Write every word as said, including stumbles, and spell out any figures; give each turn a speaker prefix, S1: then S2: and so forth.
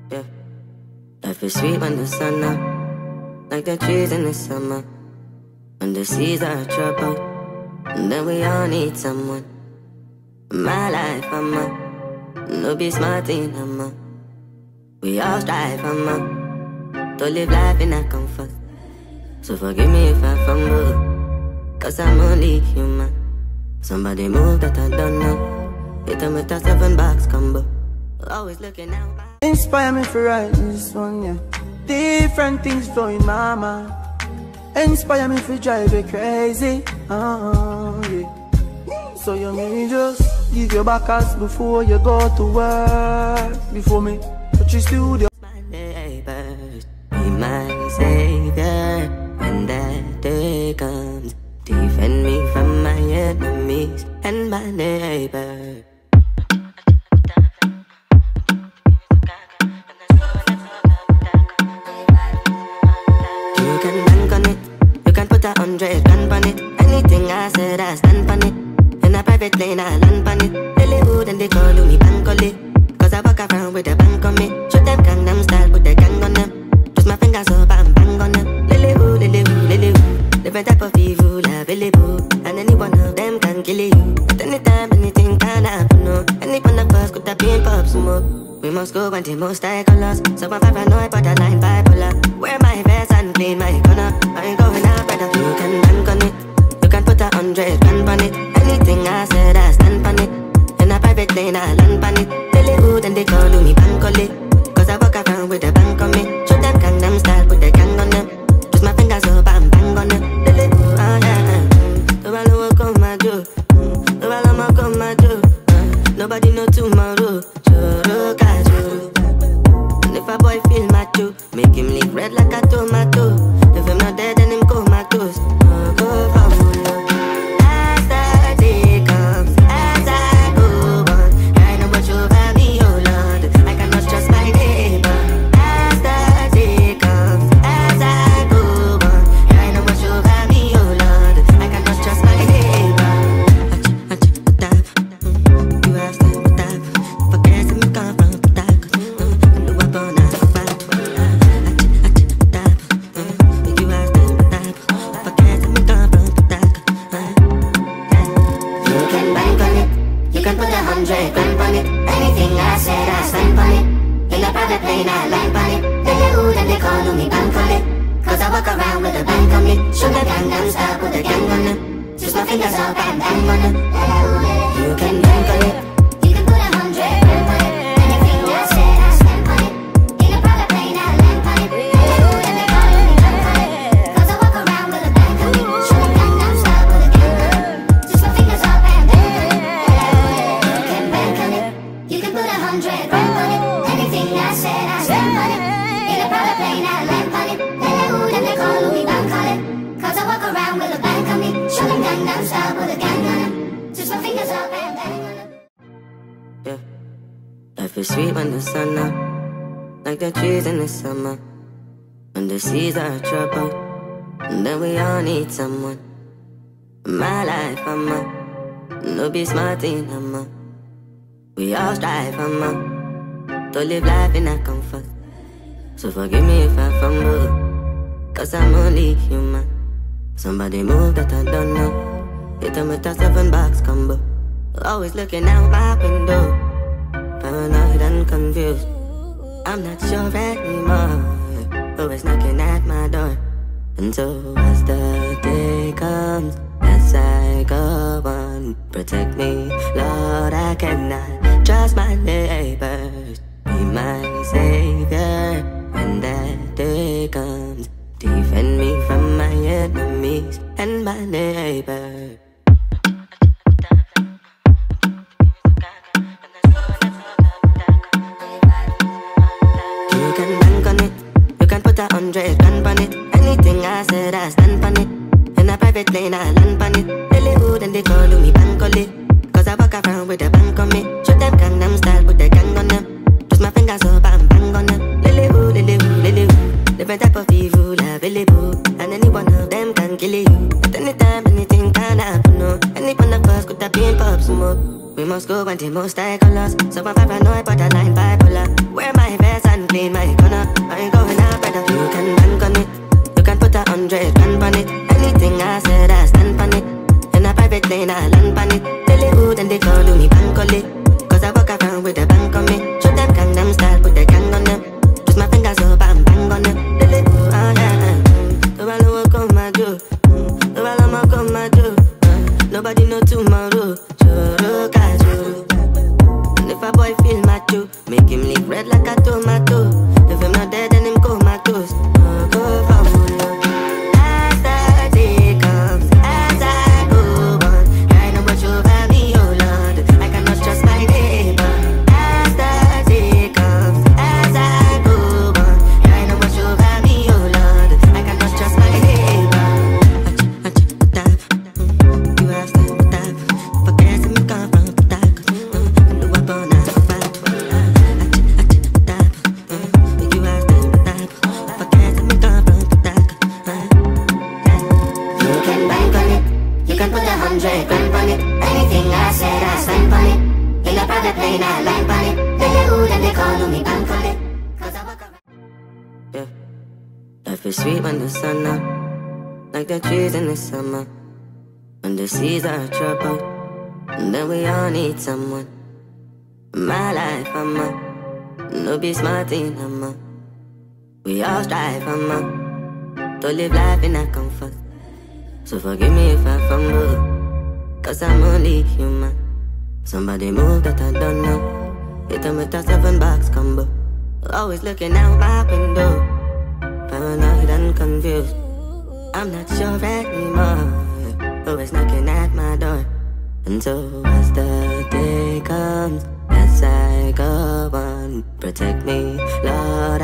S1: Yeah. Life is sweet when the sun up, like the trees in the summer. When the seas are troubled, and then we all need someone. My life, I'm a no be smart in I'm a. We all strive, I'm a to live life in that comfort. So forgive me if I fumble, cause I'm only human. Somebody move that I don't know. Hit them with a seven box combo. Always looking out.
S2: Inspire me for write this one, yeah. Different things flowing my mind. Inspire me for drive you crazy, uh, yeah. So you may just give your back us before you go to work. Before me touch your studio.
S1: My neighbors, be my savior. When that day comes, defend me from my enemies and my neighbor. You can bank on it, you can put a hundred gun on it. Anything I said, I stand on it. In a private lane, I land on it. Hollywood and they call me Bankole, cause I walk around with a bank on me. Shoot them Gangnam style, put the gang on them. Twist my fingers up and bang on them. Lily-woo, lily-woo, lily-woo. Different type of evil available, and any one of them can kill you. At any time, anything can happen, no. Any one of us could have been pop smoke. We must go and the most high colors. So I'm paranoid, borderline bipolar. Wear my vest and clean my corner. I ain't going out, brother. You can bank on it, you can put a hundred gun on it. Anything I said, I stand on it. In a private lane, I land on it. Hollywood and they call me Bankole, cause I walk around with a bank on me. Show them Gangnam style, put the gang on them. Twist my fingers up and bang on them. Hollywood, oh yeah. Do I know what come my do? Do I know what come my do? Nobody know tomorrow. Choro casual. And if a boy feel macho, make him lick red like a tomato. If I'm not dead, then him comatose. Oh, go for you. As the day comes, as I go on, I know what you've had me, oh Lord. I cannot trust my neighbor. As the day comes, as I go on, I know what you've had me, oh Lord. I cannot trust my neighbor. You asked me what that, forget me come from that. You up on that, you asked me what that, forget me come from that. You can bank on it, you can put a hundred grand on it. Anything I said, I stand on it. In a private plane, I land on it. Hollywood and they call me Bankole, cause I walk around with a bank on me. Show the Gangnam style, put the gang on them. Twist my fingers up and bang on them. You can bank on it, you can put a hundred grand on it. Anything I said, I stand on it. In a private plane, I land on it. Hollywood and they call me Bankole, cause I walk around with a bank on me. Show the Gangnam style, put the gang on them. Twist my fingers up and bang on them. You can bank on it, you can put a hundred grand on it. Anything I said, I stand on it. In a private plane, I land on it. Hollywood and they call me Bankole, cause I walk around with a bank on me. Show them Gangnam style, put a gang on them. Twist my fingers up and bang on them. Yeah. Life is sweet when the sun up, like the trees in the summer. When the seas are troubled, and then we all need someone. My life, I'm a no be smart in I'm a. We all strive, I'm a to live life in that comfort. So forgive me if I fumble, cause I'm only human. Somebody move that I don't know. Hit them with a seven box combo. Always looking out my window, paranoid and confused. I'm not sure anymore who is knocking at my door. And so as the day comes, as I go on, protect me, Lord, I cannot trust my neighbors. Be my savior when that day comes. Defend me from my enemies and my neighbor. You can bank on it, you can put a hundred gun on it. Anything I said, I stand on it. In a private lane, I land on it. Hollywood and they call me Bankole, cause I walk around with a bank on me. Shoot them Gangnam style, put the gang on them. Twist my fingers up and bang on them. Lily-woo, lily-woo, lily-woo. Different type of evil available, and any one of them can kill you. At any time, anything can happen, no. Any one of us could have been pop smoke. We must go and the most high colors. So I'm paranoid, borderline bipolar. Wear my vest and clean
S3: red like a tomato. If him not dead, then him comatose. Oh, go forward, Lord. As the day comes, as I go on, I know what over me, oh Lord. I cannot trust my neighbor. As the day comes, as I go on, I know what over me, oh Lord. I cannot trust my neighbor. You have to tap, forget me come from the dark. You up on that fight. You have to tap, forget me come from the dark.
S1: You can bank on it, you can put a hundred grand on it. Anything I said, I stand on it. In a private plane, I land on it. Then they who, then they call me bank on it. Cause I walk around.
S3: Yeah, life is sweet when the sun up, like the trees in the summer. When the seas are troubled, and then we all need someone. My life, I'm a, no be smart in I'm a. We all strive, I'm a, to live life in a comfort. So forgive me if I fumble, cause I'm only human. Somebody move that I don't know, hit them with a seven box combo. Always looking out my window, paranoid and confused. I'm not sure anymore who is knocking at my door. And so as the day comes, as I go on, protect me, Lord,